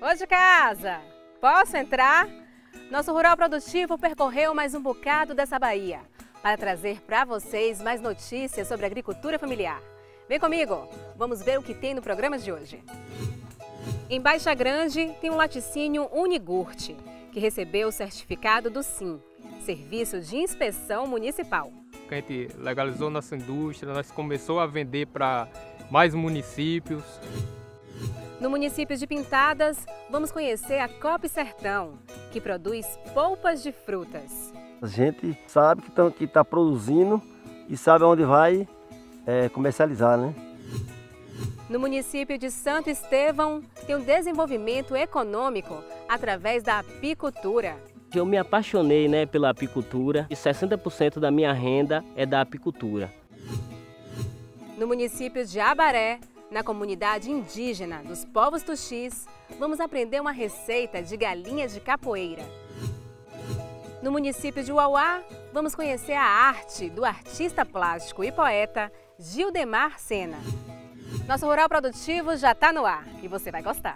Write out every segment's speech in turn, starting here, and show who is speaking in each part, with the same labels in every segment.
Speaker 1: Ô de casa, posso entrar? Nosso Rural Produtivo percorreu mais um bocado dessa Bahia para trazer para vocês mais notícias sobre agricultura familiar. Vem comigo, vamos ver o que tem no programa de hoje. Em Baixa Grande tem um laticínio Unigurt, que recebeu o certificado do SIM, Serviço de Inspeção Municipal.
Speaker 2: A gente legalizou nossa indústria, nós começamos a vender para mais municípios.
Speaker 1: No município de Pintadas, vamos conhecer a Coop Sertão, que produz polpas de frutas.
Speaker 3: A gente sabe que está produzindo e sabe onde vai comercializar, né?
Speaker 1: No município de Santo Estevão, tem um desenvolvimento econômico através da apicultura.
Speaker 4: Eu me apaixonei, pela apicultura e 60% da minha renda é da apicultura.
Speaker 1: No município de Abaré, na comunidade indígena dos povos tuxis, vamos aprender uma receita de galinhas de capoeira. No município de Uauá, vamos conhecer a arte do artista plástico e poeta Gildemar Sena. Nosso Rural Produtivo já está no ar e você vai gostar.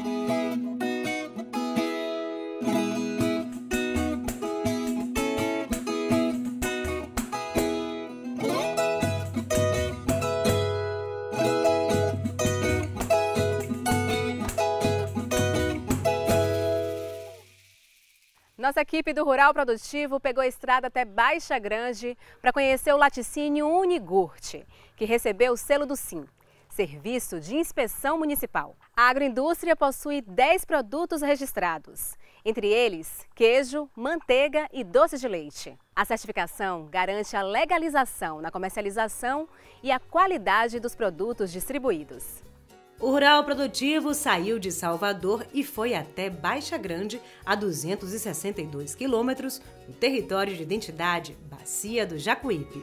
Speaker 1: Nossa equipe do Rural Produtivo pegou a estrada até Baixa Grande para conhecer o laticínio Unigurt, que recebeu o selo do SIM, Serviço de Inspeção Municipal. A agroindústria possui 10 produtos registrados, entre eles queijo, manteiga e doce de leite. A certificação garante a legalização na comercialização e a qualidade dos produtos distribuídos.
Speaker 5: O Rural Produtivo saiu de Salvador e foi até Baixa Grande, a 262 quilômetros, no território de identidade Bacia do Jacuípe.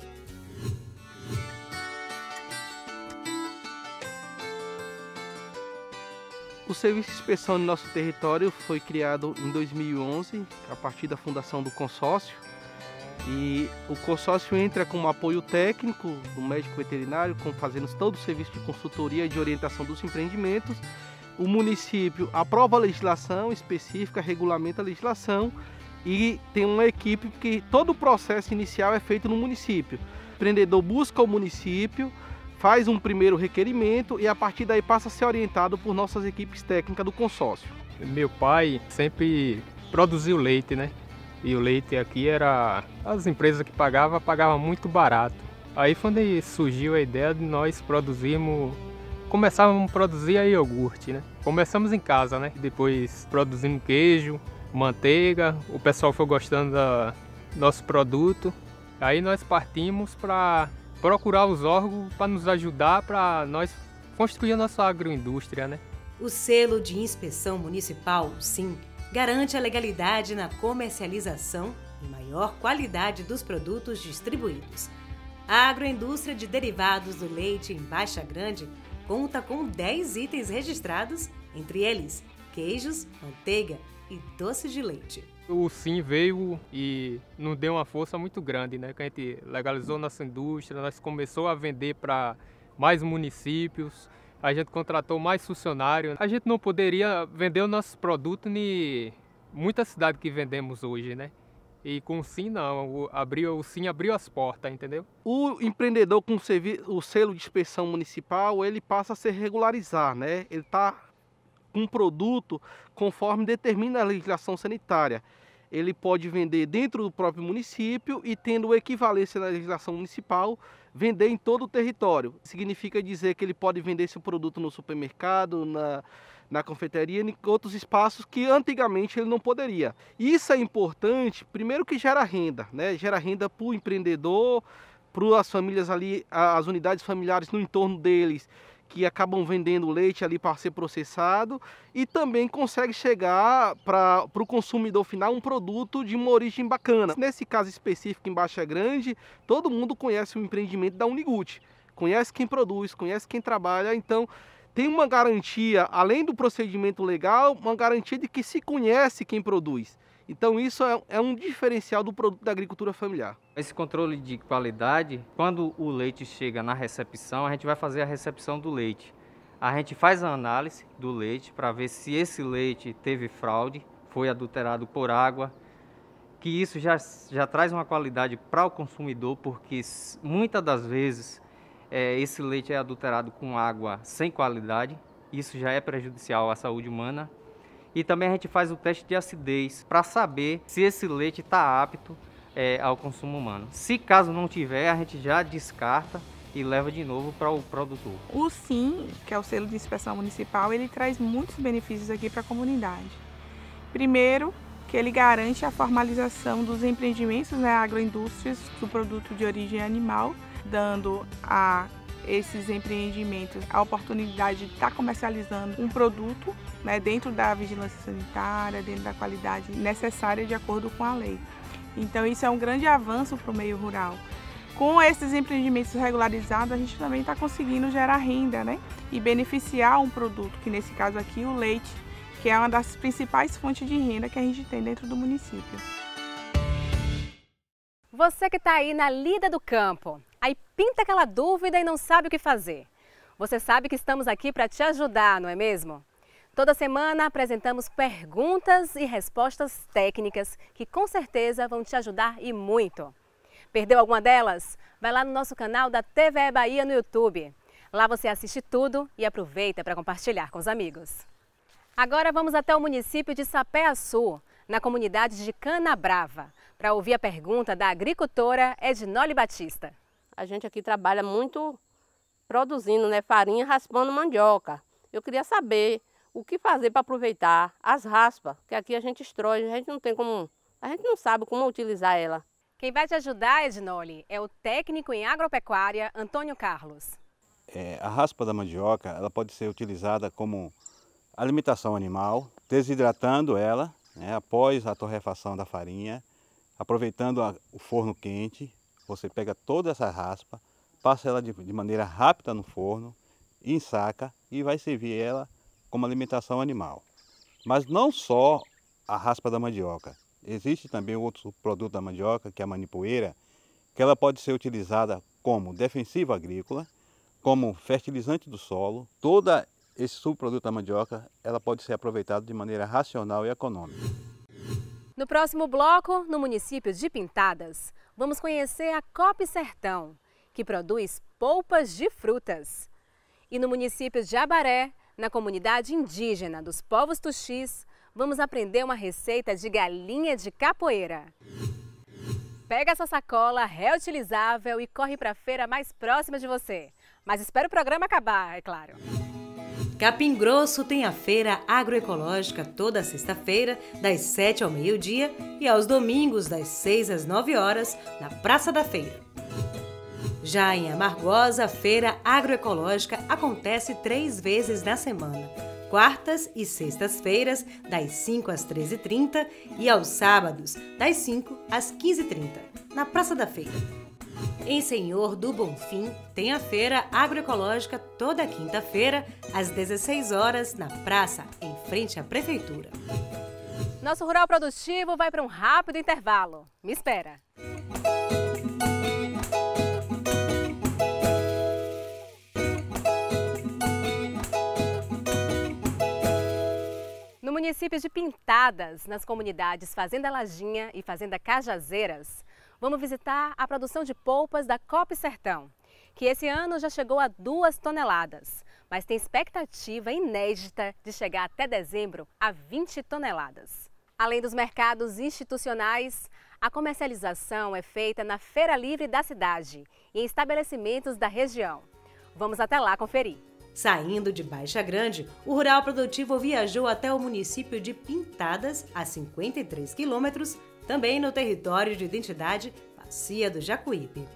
Speaker 6: O Serviço de Inspeção no nosso território foi criado em 2011, a partir da fundação do consórcio. E o consórcio entra com um apoio técnico do médico veterinário, fazendo todo o serviço de consultoria e de orientação dos empreendimentos. O município aprova a legislação específica, regulamenta a legislação e tem uma equipe que todo o processo inicial é feito no município. O empreendedor busca o município, faz um primeiro requerimento e a partir daí passa a ser orientado por nossas equipes técnicas do consórcio.
Speaker 2: Meu pai sempre produziu leite, E o leite aqui as empresas que pagavam muito barato. Aí quando surgiu a ideia de nós começávamos a produzir a iogurte, Começamos em casa, Depois produzindo queijo, manteiga, o pessoal foi gostando do nosso produto. Aí nós partimos para procurar os órgãos para nos ajudar para nós construir a nossa agroindústria,
Speaker 5: O selo de inspeção municipal, SIM, garante a legalidade na comercialização e maior qualidade dos produtos distribuídos. A agroindústria de derivados do leite em Baixa Grande conta com 10 itens registrados, entre eles queijos, manteiga e doce de leite.
Speaker 2: O SIM veio e nos deu uma força muito grande, Que a gente legalizou nossa indústria, nós começamos a vender para mais municípios. A gente contratou mais funcionários. A gente não poderia vender o nosso produto em muita cidade que vendemos hoje, E com o SIM não, o SIM abriu as portas, entendeu?
Speaker 6: O empreendedor com o selo de inspeção municipal, ele passa a se regularizar, Ele está com um produto conforme determina a legislação sanitária. Ele pode vender dentro do próprio município e, tendo equivalência na legislação municipal, vender em todo o território. Significa dizer que ele pode vender seu produto no supermercado, na confeitaria, em outros espaços que antigamente ele não poderia. Isso é importante, primeiro que gera renda, Gera renda para o empreendedor, para as famílias ali, as unidades familiares no entorno deles, que acabam vendendo leite ali para ser processado e também consegue chegar para o consumidor final um produto de uma origem bacana. Nesse caso específico em Baixa Grande, todo mundo conhece o empreendimento da Unigurt, conhece quem produz, conhece quem trabalha, então tem uma garantia, além do procedimento legal, uma garantia de que se conhece quem produz. Então isso é um diferencial do produto da agricultura familiar.
Speaker 7: Esse controle de qualidade, quando o leite chega na recepção, a gente vai fazer a recepção do leite. A gente faz a análise do leite para ver se esse leite teve fraude, foi adulterado por água, que isso já traz uma qualidade para o consumidor, porque muitas das vezes esse leite é adulterado com água sem qualidade, isso já é prejudicial à saúde humana. E também a gente faz o teste de acidez para saber se esse leite está apto ao consumo humano. Se caso não tiver, a gente já descarta e leva de novo para o produtor.
Speaker 8: O SIM, que é o selo de inspeção municipal, ele traz muitos benefícios aqui para a comunidade. Primeiro, que ele garante a formalização dos empreendimentos, agroindústrias do produto de origem animal, dando a esses empreendimentos a oportunidade de estar comercializando um produto dentro da vigilância sanitária, dentro da qualidade necessária de acordo com a lei. Então isso é um grande avanço para o meio rural. Com esses empreendimentos regularizados, a gente também está conseguindo gerar renda, e beneficiar um produto, que nesse caso aqui o leite, que é uma das principais fontes de renda que a gente tem dentro do município.
Speaker 1: Você que está aí na lida do campo, aí pinta aquela dúvida e não sabe o que fazer. Você sabe que estamos aqui para te ajudar, não é mesmo? Toda semana apresentamos perguntas e respostas técnicas que com certeza vão te ajudar e muito. Perdeu alguma delas? Vai lá no nosso canal da TVE Bahia no YouTube. Lá você assiste tudo e aproveita para compartilhar com os amigos. Agora vamos até o município de Sapé-Açu, na comunidade de Canabrava, para ouvir a pergunta da agricultora Ednole Batista.
Speaker 9: A gente aqui trabalha muito produzindo farinha, raspando mandioca. Eu queria saber o que fazer para aproveitar as raspas, que aqui a gente estrói, a gente não sabe como utilizar ela.
Speaker 1: Quem vai te ajudar, Ednole, é o técnico em agropecuária, Antônio Carlos.
Speaker 10: A raspa da mandioca ela pode ser utilizada como alimentação animal, desidratando ela após a torrefação da farinha, aproveitando o forno quente. Você pega toda essa raspa, passa ela de maneira rápida no forno, ensaca e vai servir ela como alimentação animal. Mas não só a raspa da mandioca. Existe também outro produto da mandioca, que é a manipoeira, que ela pode ser utilizada como defensivo agrícola, como fertilizante do solo. Todo esse subproduto da mandioca ela pode ser aproveitado de maneira racional e econômica.
Speaker 1: No próximo bloco, no município de Pintadas, vamos conhecer a Coop Sertão, que produz polpas de frutas. E no município de Abaré, na comunidade indígena dos povos tuxis, vamos aprender uma receita de galinha de capoeira. Pega essa sacola reutilizável e corre para a feira mais próxima de você. Mas espera o programa acabar, é claro.
Speaker 5: Capim Grosso tem a feira agroecológica toda sexta-feira, das 7 ao meio-dia e aos domingos, das 6 às 9 horas, na Praça da Feira. Já em Amargosa, a feira agroecológica acontece 3 vezes na semana. Quartas e sextas-feiras, das 5 às 13h30 e aos sábados, das 5 às 15h30, na Praça da Feira. Em Senhor do Bonfim, tem a feira agroecológica toda quinta-feira, às 16 horas, na praça, em frente à Prefeitura.
Speaker 1: Nosso Rural Produtivo vai para um rápido intervalo. Me espera! No município de Pintadas, nas comunidades Fazenda Lajinha e Fazenda Cajazeiras, vamos visitar a produção de polpas da Coop Sertão, que esse ano já chegou a 2 toneladas, mas tem expectativa inédita de chegar até dezembro a 20 toneladas. Além dos mercados institucionais, a comercialização é feita na Feira Livre da cidade e em estabelecimentos da região. Vamos até lá conferir.
Speaker 5: Saindo de Baixa Grande, o Rural Produtivo viajou até o município de Pintadas, a 53 quilômetros, também no território de identidade Bacia do Jacuípe.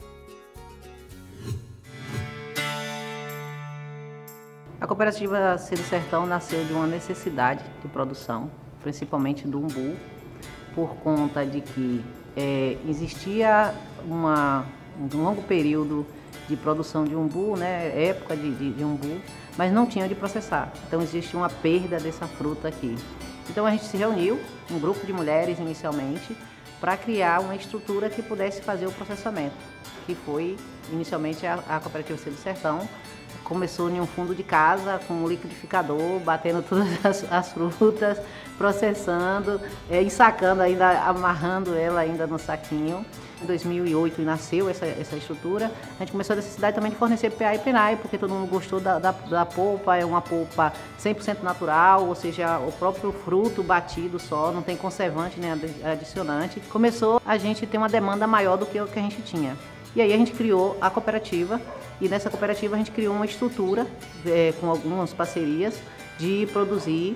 Speaker 11: A cooperativa Selo Sertão nasceu de uma necessidade de produção, principalmente do umbu, por conta de que existia um longo período de produção de umbu, época de umbu, mas não tinha de processar. Então existe uma perda dessa fruta aqui. Então a gente se reuniu, um grupo de mulheres inicialmente, para criar uma estrutura que pudesse fazer o processamento, que foi inicialmente a cooperativa Selo Sertão, começou em um fundo de casa com um liquidificador, batendo todas as frutas, processando, ensacando ainda, amarrando ela ainda no saquinho. Em 2008 nasceu essa estrutura. A gente começou a necessidade também de fornecer PA e PENAI, porque todo mundo gostou da polpa, é uma polpa 100% natural, ou seja, o próprio fruto batido só, não tem conservante nem adicionante. Começou a gente ter uma demanda maior do que o que a gente tinha. E aí a gente criou a cooperativa, e nessa cooperativa a gente criou uma estrutura com algumas parcerias de produzir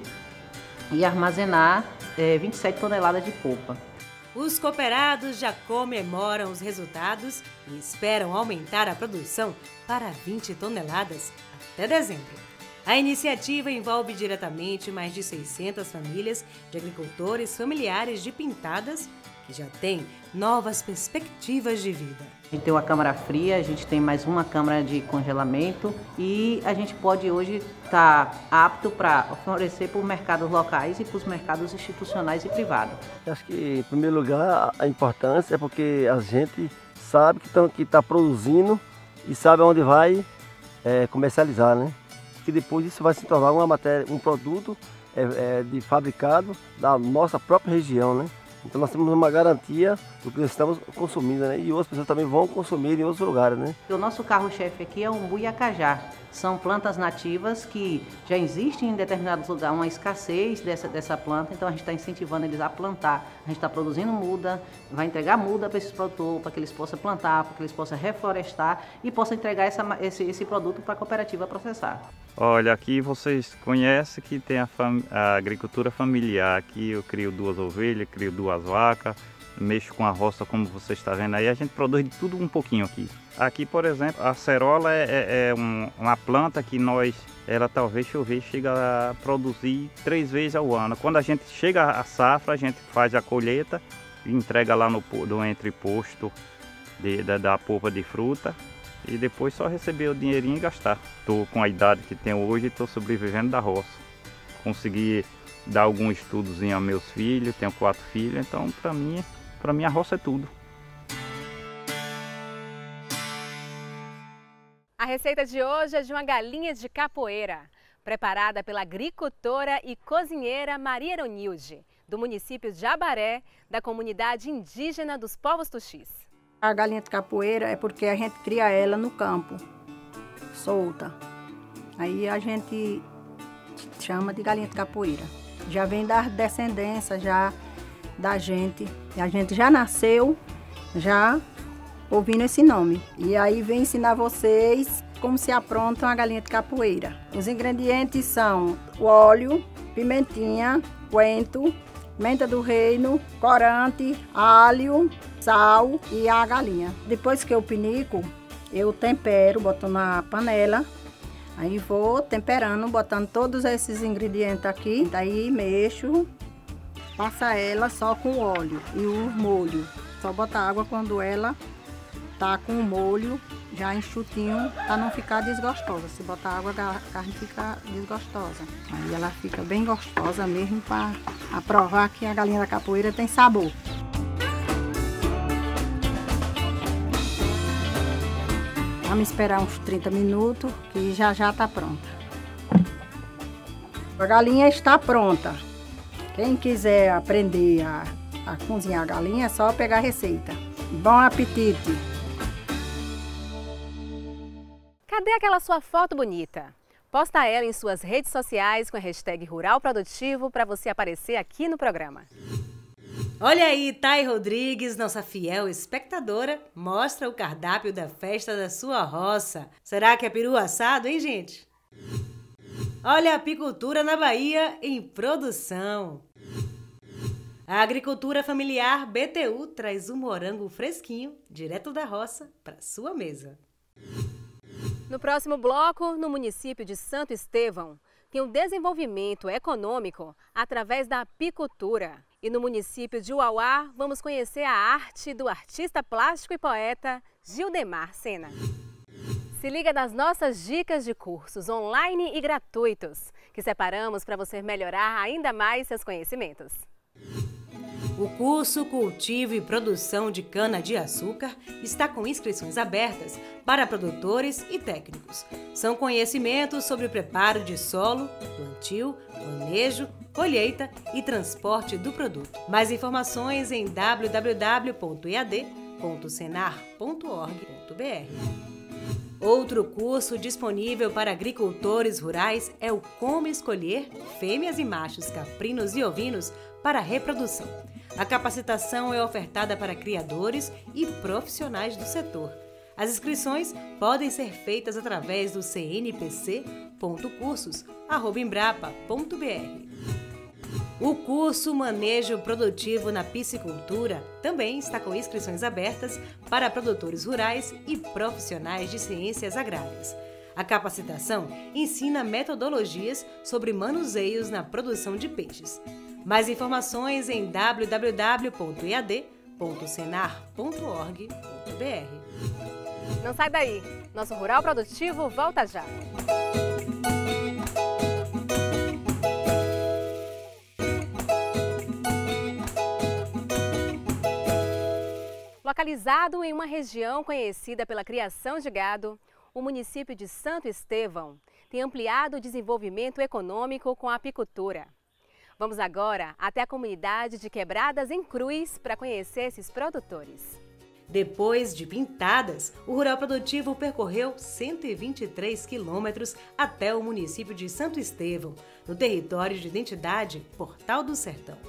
Speaker 11: e armazenar 27 toneladas de polpa.
Speaker 5: Os cooperados já comemoram os resultados e esperam aumentar a produção para 20 toneladas até dezembro. A iniciativa envolve diretamente mais de 600 famílias de agricultores familiares de Pintadas que já têm novas perspectivas de vida.
Speaker 11: A gente tem uma câmara fria, a gente tem mais uma câmara de congelamento e a gente pode hoje estar apto para oferecer para os mercados locais e para os mercados institucionais e privados.
Speaker 3: Acho que, em primeiro lugar, a importância é porque a gente sabe que está produzindo e sabe onde vai comercializar, né? Que depois isso vai se tornar um produto de fabricado da nossa própria região, né? Então nós temos uma garantia do que nós estamos consumindo, né? E outras pessoas também vão consumir em outros lugares, né?
Speaker 11: O nosso carro-chefe aqui é o umbu e a cajá. São plantas nativas que já existem em determinados lugares, uma escassez dessa planta, então a gente está incentivando eles a plantar. A gente está produzindo muda, vai entregar muda para esses produtores, para que eles possam plantar, para que eles possam reflorestar e possam entregar esse produto para a cooperativa processar.
Speaker 12: Olha, aqui vocês conhecem que tem a agricultura familiar. Aqui eu crio 2 ovelhas, crio 2 vacas, mexo com a roça como você está vendo aí. A gente produz de tudo um pouquinho aqui. Aqui, por exemplo, a acerola é uma planta que ela talvez chega a produzir 3 vezes ao ano. Quando a gente chega à safra, a gente faz a colheita e entrega lá no entreposto da polpa de fruta. E depois só receber o dinheirinho e gastar. Estou com a idade que tenho hoje e estou sobrevivendo da roça. Consegui dar algum estudozinho aos meus filhos, tenho 4 filhos, então para mim a roça é tudo.
Speaker 1: A receita de hoje é de uma galinha de capoeira, preparada pela agricultora e cozinheira Maria Aronilde, do município de Abaré, da comunidade indígena dos povos Tuxis.
Speaker 13: A galinha de capoeira é porque a gente cria ela no campo, solta. Aí a gente chama de galinha de capoeira. Já vem da descendência já da gente. E a gente já nasceu já ouvindo esse nome. E aí vem ensinar vocês como se apronta uma galinha de capoeira. Os ingredientes são o óleo, pimentinha, coentro, menta do reino, corante, alho, sal e a galinha. Depois que eu pinico, eu tempero, boto na panela, aí vou temperando, botando todos esses ingredientes aqui, daí mexo, passa ela só com óleo e o molho. Só bota água quando ela tá com o molho já enxutinho, para não ficar desgostosa. Se botar água, a carne fica desgostosa. Aí ela fica bem gostosa mesmo para provar que a galinha da capoeira tem sabor. Vamos esperar uns 30 minutos que já está pronta. A galinha está pronta. Quem quiser aprender a cozinhar a galinha é só pegar a receita. Bom apetite!
Speaker 1: Cadê aquela sua foto bonita? Posta ela em suas redes sociais com a hashtag Rural Produtivo para você aparecer aqui no programa.
Speaker 5: Olha aí, Thay Rodrigues, nossa fiel espectadora, mostra o cardápio da festa da sua roça. Será que é peru assado, hein, gente? Olha a apicultura na Bahia em produção. A agricultura familiar BTU traz um morango fresquinho, direto da roça, para sua mesa.
Speaker 1: No próximo bloco, no município de Santo Estevão, tem um desenvolvimento econômico através da apicultura. E no município de Uauá, vamos conhecer a arte do artista plástico e poeta Gildemar Sena. Se liga nas nossas dicas de cursos online e gratuitos, que separamos para você melhorar ainda mais seus conhecimentos.
Speaker 5: O curso Cultivo e Produção de Cana-de-Açúcar está com inscrições abertas para produtores e técnicos. São conhecimentos sobre o preparo de solo, plantio, manejo, colheita e transporte do produto. Mais informações em www.ead.senar.org.br. Outro curso disponível para agricultores rurais é o Como Escolher Fêmeas e Machos Caprinos e Ovinos para Reprodução. A capacitação é ofertada para criadores e profissionais do setor. As inscrições podem ser feitas através do cnpc.cursos@embrapa.br. O curso Manejo Produtivo na Piscicultura também está com inscrições abertas para produtores rurais e profissionais de ciências agrárias. A capacitação ensina metodologias sobre manuseios na produção de peixes. Mais informações em www.ead.senar.org.br.
Speaker 1: Não sai daí, nosso Rural Produtivo volta já. Localizado em uma região conhecida pela criação de gado, o município de Santo Estevão tem ampliado o desenvolvimento econômico com a apicultura. Vamos agora até a comunidade de Quebradas em Cruz para conhecer esses produtores.
Speaker 5: Depois de Pintadas, o Rural Produtivo percorreu 123 quilômetros até o município de Santo Estevão, no território de identidade Portal do Sertão.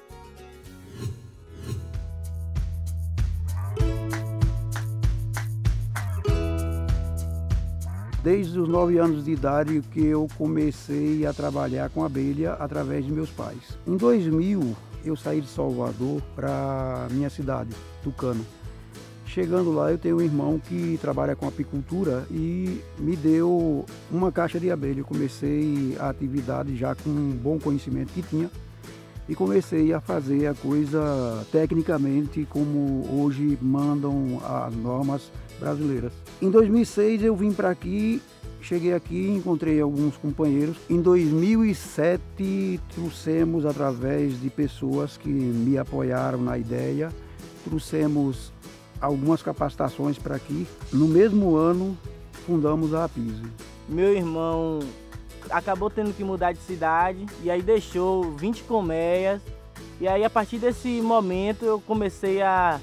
Speaker 14: Desde os 9 anos de idade que eu comecei a trabalhar com abelha através de meus pais. Em 2000, eu saí de Salvador para minha cidade, Tucano. Chegando lá, eu tenho um irmão que trabalha com apicultura e me deu uma caixa de abelha. Eu comecei a atividade já com um bom conhecimento que tinha e comecei a fazer a coisa tecnicamente como hoje mandam as normas brasileiras. Em 2006 eu vim para aqui, cheguei aqui, encontrei alguns companheiros. Em 2007 trouxemos, através de pessoas que me apoiaram na ideia, trouxemos algumas capacitações para aqui. No mesmo ano fundamos a Apise.
Speaker 4: Meu irmão acabou tendo que mudar de cidade e aí deixou 20 colmeias. E aí a partir desse momento eu comecei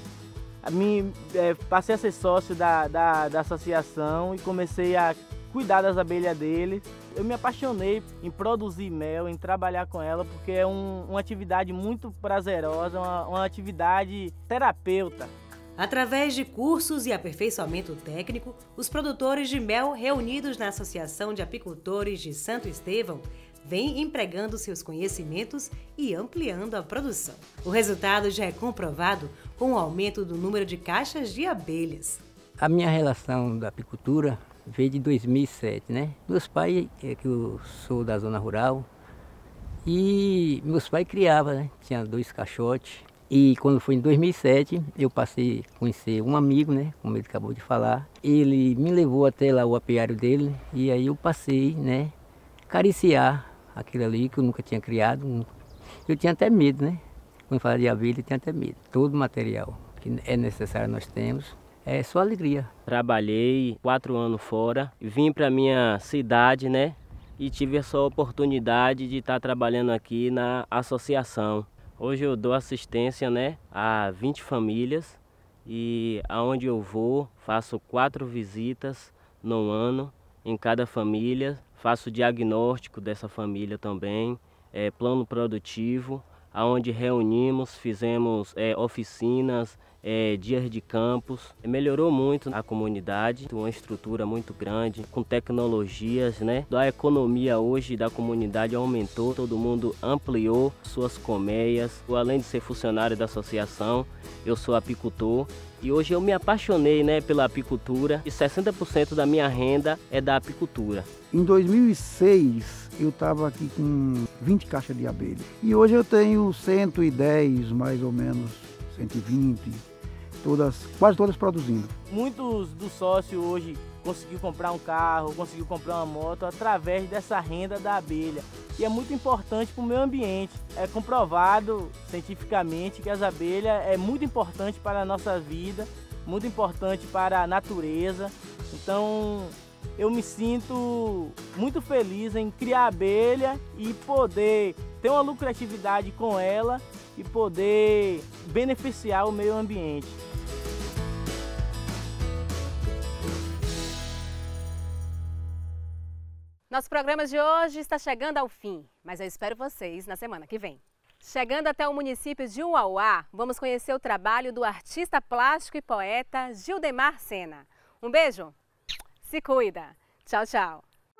Speaker 4: passei a ser sócio da associação e comecei a cuidar das abelhas dele. Eu me apaixonei em produzir mel, em trabalhar com ela, porque é uma atividade muito prazerosa, uma atividade terapeuta.
Speaker 5: Através de cursos e aperfeiçoamento técnico, os produtores de mel reunidos na Associação de Apicultores de Santo Estevão vêm empregando seus conhecimentos e ampliando a produção. O resultado já é comprovado com o aumento do número de caixas de abelhas.
Speaker 15: A minha relação da apicultura veio de 2007, né? Meus pais, que eu sou da zona rural, e meus pais criavam, né? Tinha 2 caixotes. E quando foi em 2007, eu passei a conhecer um amigo, né? Como ele acabou de falar. Ele me levou até lá o apiário dele e aí eu passei, né? Acariciar aquilo ali que eu nunca tinha criado. Eu tinha até medo, né? Quando fala de abelha, eu tinha até medo. Todo o material que é necessário nós temos, é só alegria.
Speaker 4: Trabalhei 4 anos fora, vim para minha cidade, né? E tive essa oportunidade de estar trabalhando aqui na associação. Hoje eu dou assistência, né, a 20 famílias e aonde eu vou faço 4 visitas no ano em cada família. Faço diagnóstico dessa família também, plano produtivo, aonde reunimos, fizemos oficinas, dias de campos. Melhorou muito a comunidade, uma estrutura muito grande, com tecnologias, né? A economia hoje da comunidade aumentou, todo mundo ampliou suas colmeias. Além de ser funcionário da associação, eu sou apicultor e hoje eu me apaixonei, né, pela apicultura e 60% da minha renda é da apicultura.
Speaker 14: Em 2006 eu estava aqui com 20 caixas de abelha e hoje eu tenho 110 mais ou menos, 120, quase todas produzindo.
Speaker 4: Muitos dos sócios hoje
Speaker 16: conseguiu comprar um carro, conseguiu comprar uma moto através dessa renda da abelha. E é muito importante para o meio ambiente. É comprovado cientificamente que as abelhas é muito importante para a nossa vida, muito importante para a natureza. Então eu me sinto muito feliz em criar abelha e poder ter uma lucratividade com ela e poder beneficiar o meio ambiente.
Speaker 1: Nosso programa de hoje está chegando ao fim, mas eu espero vocês na semana que vem. Chegando até o município de Uauá, vamos conhecer o trabalho do artista plástico e poeta Gildemar Sena. Um beijo, se cuida, tchau, tchau.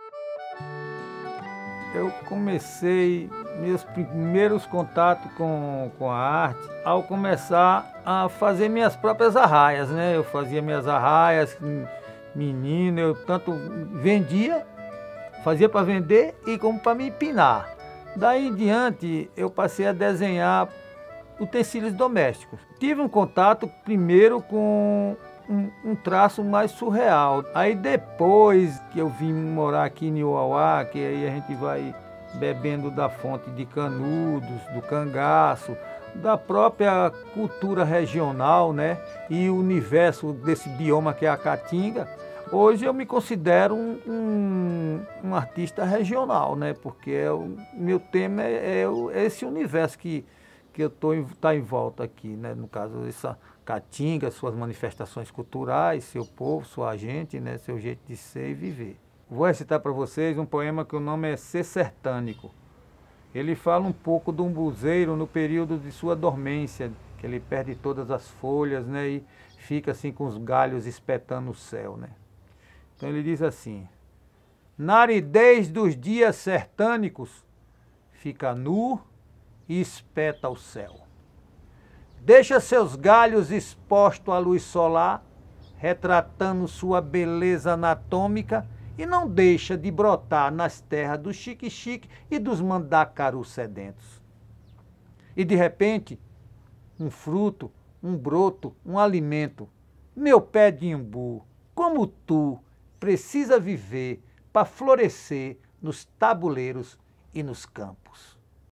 Speaker 17: Eu comecei meus primeiros contatos com a arte ao começar a fazer minhas próprias arraias, né? Eu fazia minhas arraias, menino, eu tanto vendia, fazia para vender e como para me empinar. Daí em diante eu passei a desenhar utensílios domésticos. Tive um contato primeiro com um traço mais surreal. Aí depois que eu vim morar aqui em Uauá, que aí a gente vai bebendo da fonte de Canudos, do cangaço, da própria cultura regional, né? E o universo desse bioma que é a Caatinga, hoje eu me considero um artista regional, né? Porque o meu tema é esse universo que eu tá em volta aqui, né? No caso, essa Caatinga, suas manifestações culturais, seu povo, sua gente, né? Seu jeito de ser e viver. Vou recitar para vocês um poema que o nome é Ser Sertânico. Ele fala um pouco do umbuzeiro no período de sua dormência, que ele perde todas as folhas, né? E fica assim com os galhos espetando o céu, né? Então ele diz assim: na aridez dos dias sertânicos, fica nu e espeta o céu. Deixa seus galhos expostos à luz solar, retratando sua beleza anatômica, e não deixa de brotar nas terras do xique-xique e dos mandacarus sedentos. E de repente, um fruto, um broto, um alimento. Meu pé de imbu, como tu, precisa viver para florescer nos tabuleiros e nos campos.